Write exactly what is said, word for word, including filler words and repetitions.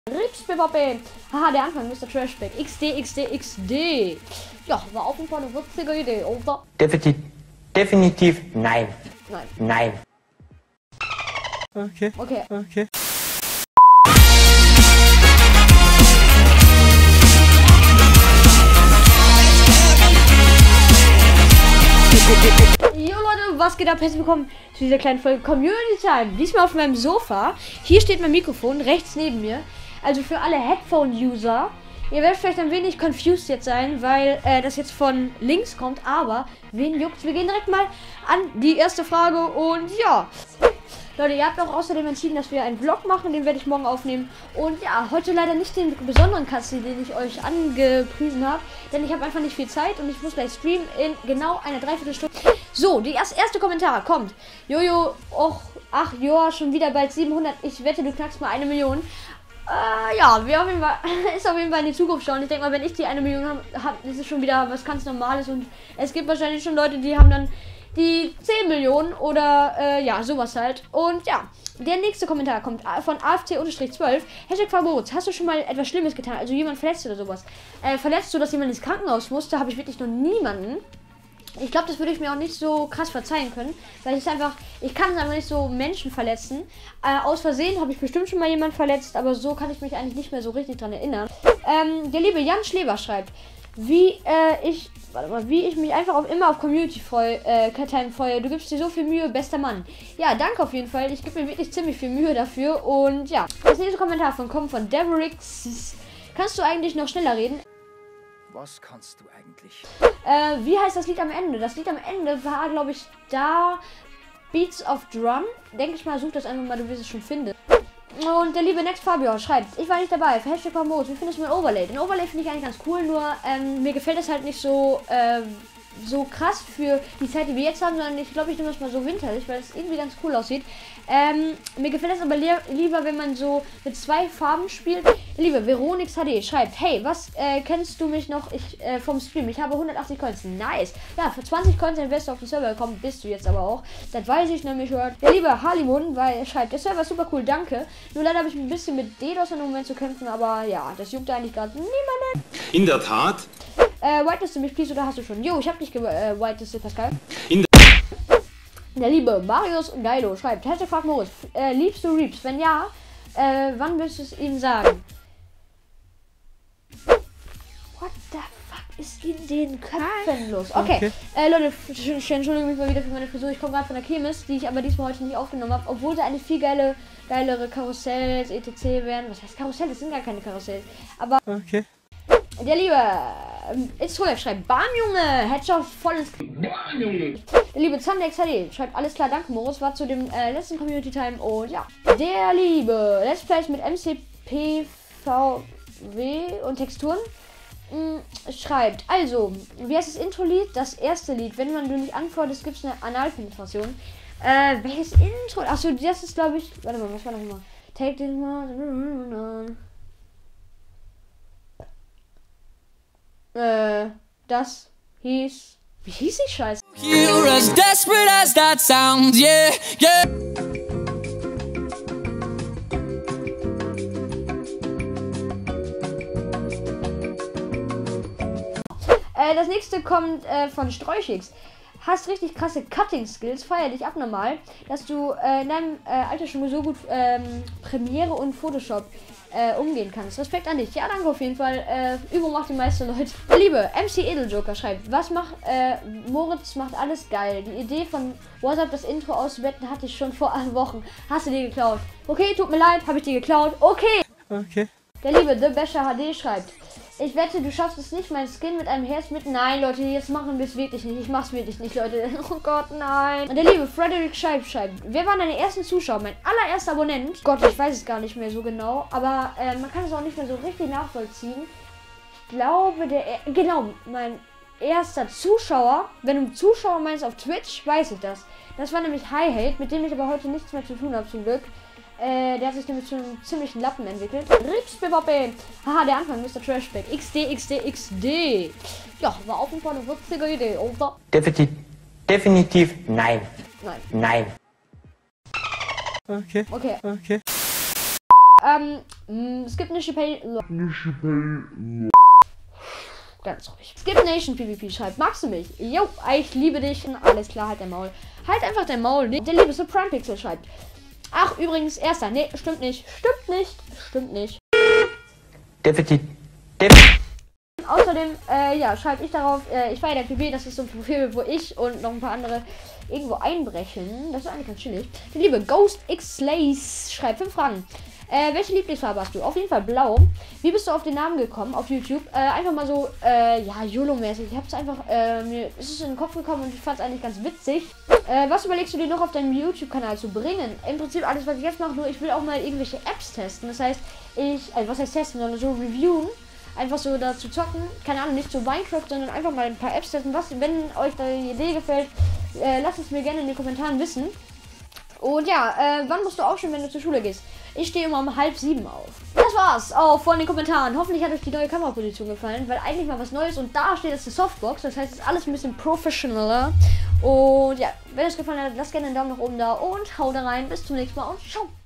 Ripsbewoppe. Haha, der Anfang, Mister Trashback. X D, X D, X D. Ja, war auf jeden Fall eine witzige Idee, oder? Definitiv, definitiv nein. Nein. Nein. Okay. Okay. Okay. Jo Leute, was geht ab? Herzlich willkommen zu dieser kleinen Folge Community Time. Diesmal auf meinem Sofa. Hier steht mein Mikrofon, rechts neben mir. Also für alle Headphone-User. Ihr werdet vielleicht ein wenig confused jetzt sein, weil äh, das jetzt von links kommt. Aber wen juckt's? Wir gehen direkt mal an die erste Frage. Und ja, Leute, ihr habt auch außerdem entschieden, dass wir einen Vlog machen. Den werde ich morgen aufnehmen. Und ja, heute leider nicht den besonderen Cutscene, den ich euch angepriesen habe. Denn ich habe einfach nicht viel Zeit und ich muss gleich streamen in genau einer Dreiviertelstunde. So, die erste, erste Kommentar kommt. Jojo, och, ach, Joa, schon wieder bald siebenhundert. Ich wette, du knackst mal eine Million. Äh, ja, wir auf jeden Fall, ist auf jeden Fall in die Zukunft schauen. Ich denke mal, wenn ich die eine Million habe, hab, ist es schon wieder was ganz Normales. Und es gibt wahrscheinlich schon Leute, die haben dann die zehn Millionen oder äh, ja, sowas halt. Und ja, der nächste Kommentar kommt von A F C zwölf. Hashtag Favorit, hast du schon mal etwas Schlimmes getan? Also jemand verletzt oder sowas? Äh, verletzt, so dass jemand ins Krankenhaus musste, habe ich wirklich noch niemanden. Ich glaube, das würde ich mir auch nicht so krass verzeihen können, weil ich einfach, ich kann einfach nicht so Menschen verletzen. Äh, aus Versehen habe ich bestimmt schon mal jemanden verletzt, aber so kann ich mich eigentlich nicht mehr so richtig dran erinnern. Ähm, der liebe Jan Schleber schreibt, wie äh, ich, warte mal, wie ich mich einfach auf, immer auf Community freue, äh, Time freue. Du gibst dir so viel Mühe, bester Mann. Ja, danke auf jeden Fall. Ich gebe mir wirklich ziemlich viel Mühe dafür. Und ja, das nächste Kommentar von kommt von Deverix. Kannst du eigentlich noch schneller reden? Was kannst du eigentlich? Äh, wie heißt das Lied am Ende? Das Lied am Ende war, glaube ich, da Beats of Drum. Denke ich mal, such das einfach mal, du wirst es schon finden. Und der liebe Next Fabio schreibt, ich war nicht dabei, für Hashtag Promos, wie findest du mein Overlay? Den Overlay finde ich eigentlich ganz cool, nur ähm, mir gefällt es halt nicht so, äh, so krass für die Zeit, die wir jetzt haben, sondern ich glaube, ich nehme das mal so winterlich, weil es irgendwie ganz cool aussieht. Ähm, mir gefällt es aber li lieber, wenn man so mit zwei Farben spielt. Liebe Veronix H D schreibt, hey, was äh, kennst du mich noch ich, äh, vom Stream? Ich habe hundertachtzig Coins. Nice. Ja, für zwanzig Coins, wenn du auf den Server gekommen bist du jetzt aber auch. Das weiß ich nämlich schon. Der liebe Harlimon, weil schreibt, der Server ist super cool, danke. Nur leider habe ich ein bisschen mit DDoS im Moment zu kämpfen, aber ja, das juckt eigentlich gerade niemanden. In der Tat. Äh, whitelist du mich, please, oder hast du schon? Jo, ich habe dich ge äh, whitelistet, Pascal. In Der liebe Marius Geido schreibt, Hashtag fragt Moritz, äh, liebst du Reaps? Wenn ja, äh, wann willst du es ihm sagen? What the fuck ist in den Köpfen los? Okay, Okay. Äh, Leute, entschuldige mich mal wieder für meine Frisur. Ich komme gerade von der Kirmes, die ich aber diesmal heute nicht aufgenommen habe, obwohl sie eine viel geile, geilere Karussells, et cetera wären. Was heißt Karussell? Das sind gar keine Karussells. Aber Okay. der liebe ähm, Itzolek schreibt, Bam Junge, Headshot voll ins Bam Junge. Der liebe Zandex H D schreibt, alles klar, danke Moritz, war zu dem äh, letzten Community Time und ja. Der liebe Let's Plays mit M C P V W und Texturen mh, schreibt, also, wie heißt das Intro-Lied? Das erste Lied, wenn man du nicht antwortest, gibt es eine Analpenetration. Äh, welches Intro? Achso, das ist glaube ich, warte mal, was war noch immer? Take this one. Äh, das hieß. Wie hieß die Scheiße? You're as desperate as that sounds, yeah, yeah. Äh, das nächste kommt äh, von Streuchix. Hast richtig krasse Cutting-Skills, feier dich abnormal, dass du äh, in deinem äh, Alter schon so gut ähm, Premiere und Photoshop äh, umgehen kannst. Respekt an dich. Ja, danke auf jeden Fall. Äh, Übung macht die meisten Leute. Liebe M C Edeljoker schreibt, was macht äh, Moritz macht alles geil. Die Idee von WhatsApp das Intro auszubetten hatte ich schon vor acht Wochen. Hast du dir geklaut? Okay, tut mir leid, habe ich dir geklaut. Okay. Okay. Der liebe The Bescher H D schreibt, ich wette, du schaffst es nicht, mein Skin mit einem Herz mit... Nein, Leute, jetzt machen wir es wirklich nicht. Ich mach's wirklich nicht, Leute. Oh Gott, nein. Und der liebe Frederick Scheib schreibt, wer waren deine ersten Zuschauer? Mein allererster Abonnent. Gott, ich weiß es gar nicht mehr so genau. Aber äh, man kann es auch nicht mehr so richtig nachvollziehen. Ich glaube, der... Genau, mein erster Zuschauer. Wenn du Zuschauer meinst auf Twitch, weiß ich das. Das war nämlich High Hate, mit dem ich aber heute nichts mehr zu tun habe, zum Glück. Äh, der hat sich nämlich zu einem ziemlichen Lappen entwickelt. Ripsbewoppe. Haha, der Anfang, Mister Trashback. X D, X D, X D. Ja, war auf jeden Fall eine witzige Idee, oder? Definitiv, definitiv nein. Nein. Nein. Okay. Okay. Okay. Ähm, Mm, es gibt eine Chipay. Ganz ruhig. Es gibt Nation PvP, schreibt, magst du mich? Jo, ich liebe dich. Alles klar, halt dein Maul. Halt einfach dein Maul. Der liebe Supreme Pixel schreibt. Ach, übrigens, erster. Nee, stimmt nicht. Stimmt nicht. Stimmt nicht. Definitiv. Def Außerdem, äh, ja, schreibe ich darauf, äh, ich feiere der P B, das ist so ein Profil, wo ich und noch ein paar andere irgendwo einbrechen. Das ist eigentlich ganz chillig. Der liebe Ghost X Slays schreibt fünf Fragen. Äh, welche Lieblingsfarbe hast du? Auf jeden Fall blau. Wie bist du auf den Namen gekommen auf YouTube? Äh, einfach mal so, äh, ja, YOLO-mäßig. Ich hab's einfach, äh, mir ist es in den Kopf gekommen und ich fand's eigentlich ganz witzig. Äh, was überlegst du dir noch auf deinem YouTube-Kanal zu bringen? Im Prinzip alles, was ich jetzt mache, nur ich will auch mal irgendwelche Apps testen. Das heißt, ich, also was heißt testen, sondern so reviewen. Einfach so dazu zocken. Keine Ahnung, nicht zu Minecraft, sondern einfach mal ein paar Apps testen. Was, wenn euch da die Idee gefällt, äh, lasst es mir gerne in den Kommentaren wissen. Und ja, äh, wann musst du aufstehen, wenn du zur Schule gehst? Ich stehe immer um halb sieben auf. Das war's auch von den Kommentaren. Hoffentlich hat euch die neue Kameraposition gefallen, weil eigentlich mal was Neues und da steht jetzt die Softbox. Das heißt, es ist alles ein bisschen professioneller. Und ja, wenn es gefallen hat, lasst gerne einen Daumen nach oben da und haut rein. Bis zum nächsten Mal und ciao.